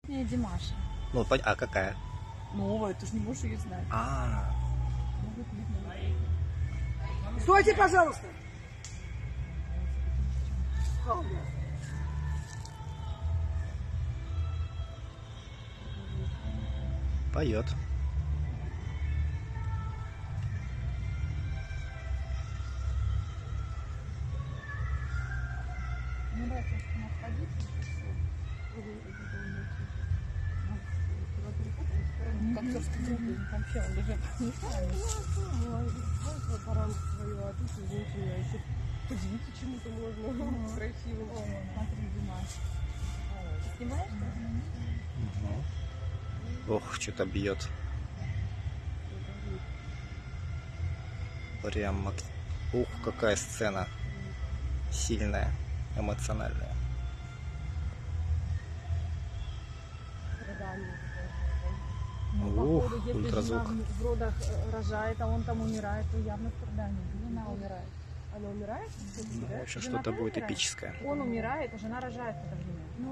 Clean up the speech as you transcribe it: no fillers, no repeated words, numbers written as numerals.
Не, Димаша. Ну, а какая? Новая, ты же не можешь ее знать. Стойте, пожалуйста! Поет. Актерский группе, вообще он даже не знаю. Удивиться чему-то можно красивому. Смотри, Димаш. Ты снимаешь? Ох, что-то бьет. Прям, ух, какая сцена. Сильная, эмоциональная. Ух, Если ультразвук. жена в родах рожает, а он там умирает, то явно страдание. Жена умирает. Она умирает? Ну, в общем, что-то будет эпическое. Он умирает, а жена рожает в это время.